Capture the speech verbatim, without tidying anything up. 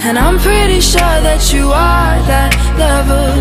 And I'm pretty sure that you are that lover